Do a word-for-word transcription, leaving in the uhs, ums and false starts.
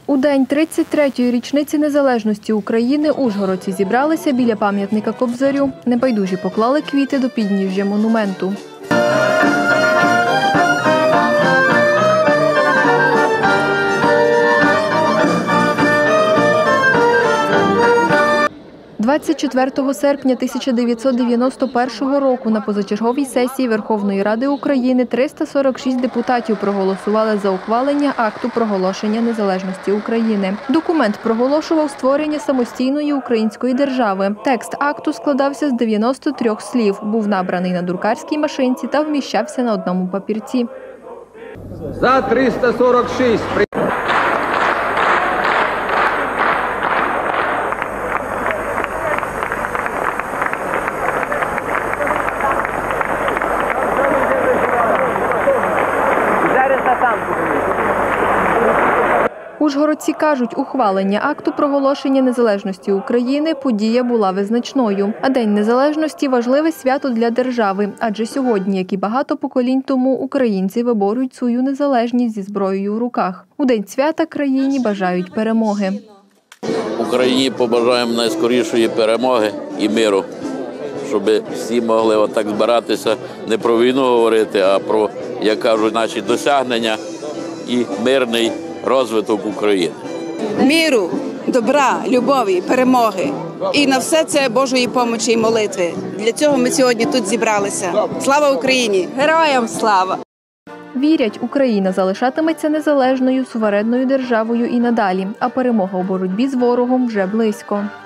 У день тридцять третьої річниці незалежності України ужгородці зібралися біля пам'ятника Кобзарю. Небайдужі поклали квіти до підніжжя монументу. двадцять четвертого серпня тисяча дев'ятсот дев'яносто першого року на позачерговій сесії Верховної Ради України триста сорок шість депутатів проголосували за ухвалення акту проголошення незалежності України. Документ проголошував створення самостійної української держави. Текст акту складався з дев'яноста трьох слів, був набраний на друкарській машинці та вміщався на одному папірці. За триста сорок шість. Ужгородці кажуть, ухвалення акту проголошення незалежності України – подія була визначною. А День незалежності – важливе свято для держави. Адже сьогодні, як і багато поколінь тому, українці виборюють свою незалежність зі зброєю в руках. У День свята країні бажають перемоги. Україні побажаємо найскорішої перемоги і миру, щоб всі могли отак збиратися, не про війну говорити, а про, як кажуть, наші досягнення і мирний розвиток України. Миру, добра, любові, перемоги. І на все це Божої помочі і молитви. Для цього ми сьогодні тут зібралися. Слава Україні! Героям слава! Вірять, Україна залишатиметься незалежною, суверенною державою і надалі, а перемога у боротьбі з ворогом вже близько.